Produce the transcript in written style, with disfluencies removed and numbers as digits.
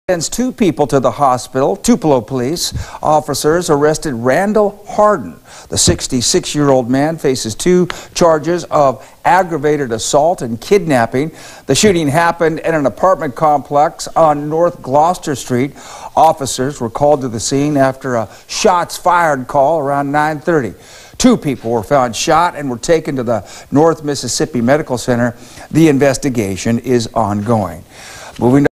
Sends two people to the hospital. Tupelo police officers arrested Randall Harden. The 66-year-old man faces 2 charges of aggravated assault and kidnapping. The shooting happened at an apartment complex on North Gloucester Street. Officers were called to the scene after a shots fired call around 9:30. 2 people were found shot and were taken to the North Mississippi Medical Center. The investigation is ongoing. Moving